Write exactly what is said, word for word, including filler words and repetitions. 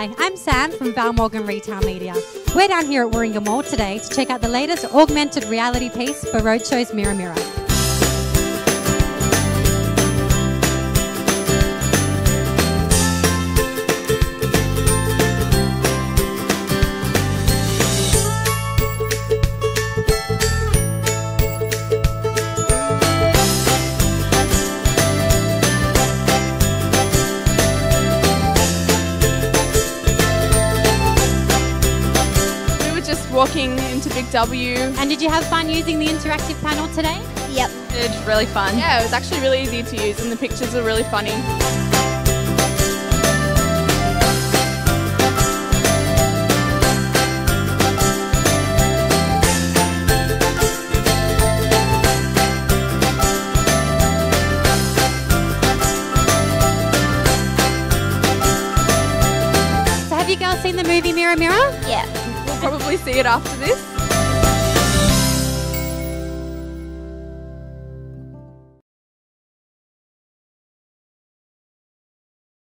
Hi, I'm Sam from Val Morgan Retail Media. We're down here at Warringah Mall today to check out the latest augmented reality piece for Roadshow's Mirror Mirror. Walking into Big W. And did you have fun using the interactive panel today? Yep. It's really fun. Yeah, it was actually really easy to use and the pictures are really funny. So have you girls seen the movie Mirror Mirror? Yeah. We'll probably see it after this.